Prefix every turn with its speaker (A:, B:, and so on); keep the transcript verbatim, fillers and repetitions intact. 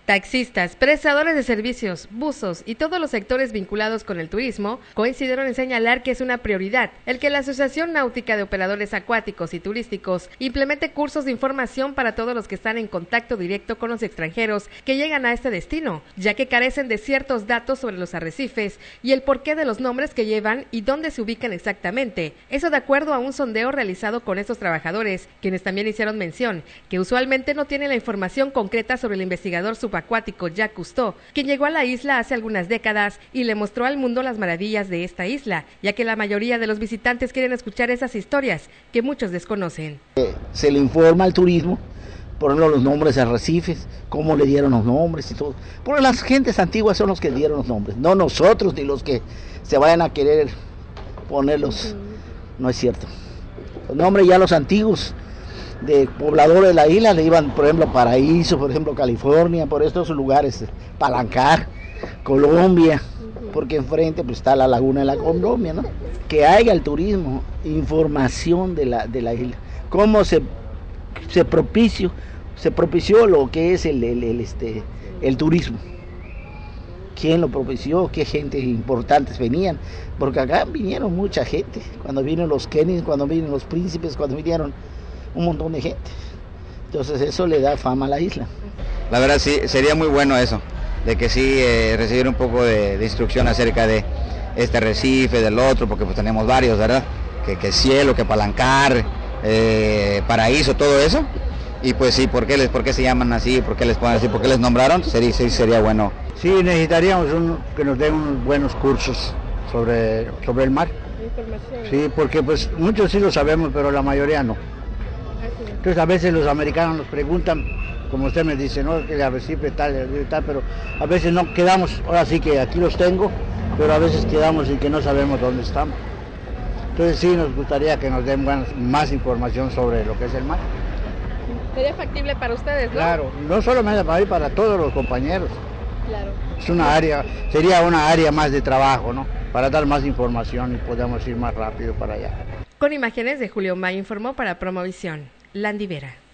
A: Taxistas, prestadores de servicios, buzos y todos los sectores vinculados con el turismo coincidieron en señalar que es una prioridad el que la Asociación Náutica de Operadores Acuáticos y Turísticos implemente cursos de información para todos los que están en contacto directo con los extranjeros que llegan a este destino, ya que carecen de ciertos datos sobre los arrecifes y el porqué de los nombres que llevan y dónde se ubican exactamente. Eso de acuerdo a un sondeo realizado con estos trabajadores, quienes también hicieron mención que usualmente no tienen la información concreta sobre el investigador subacuático Jacques Cousteau, quien llegó a la isla hace algunas décadas y le mostró al mundo las maravillas de esta isla, ya que la mayoría de los visitantes quieren escuchar esas historias que muchos desconocen.
B: Se le informa al turismo, por ejemplo, los nombres de arrecifes, cómo le dieron los nombres y todo. Porque las gentes antiguas son los que dieron los nombres, no nosotros ni los que se vayan a querer ponerlos. No es cierto. Los nombres ya los antiguos de pobladores de la isla le iban, por ejemplo, Paraíso, por ejemplo, California, por estos lugares, Palancar, Colombia, porque enfrente pues está la laguna de la Colombia, ¿no? Que haya el turismo, información de la, de la isla, cómo se, se propició, se propició lo que es el, el, el, este, el turismo. ¿Quién lo propició? ¿Qué gente importantes venían? Porque acá vinieron mucha gente, cuando vinieron los Kennedy, cuando vinieron los príncipes, cuando vinieron un montón de gente. Entonces eso le da fama a la isla.
C: La verdad sí, sería muy bueno eso, de que sí eh, recibir un poco de, de instrucción acerca de este arrecife, del otro, porque pues tenemos varios, ¿verdad? Que, que Cielo, que Palancar, eh, Paraíso, todo eso. Y pues sí, ¿por qué, les, ¿por qué se llaman así? ¿Por qué les ponen así? ¿Por qué les nombraron? Sería, sí, sería bueno.
D: Sí, necesitaríamos un, que nos den unos buenos cursos sobre, sobre el mar. Información. Sí, porque pues muchos sí lo sabemos, pero la mayoría no. Entonces a veces los americanos nos preguntan, como usted me dice, no, que el arrecife tal, tal, pero a veces no quedamos, ahora sí que aquí los tengo, pero a veces quedamos y que no sabemos dónde estamos. Entonces sí nos gustaría que nos den bueno, más información sobre lo que es el mar.
A: Sería factible para ustedes, ¿no?
D: Claro, no solamente para mí, para todos los compañeros.
A: Claro.
D: Es una área, sería una área más de trabajo, ¿no? Para dar más información y podamos ir más rápido para allá.
A: Con imágenes de Julio May informó para Promovisión, Landy Vera.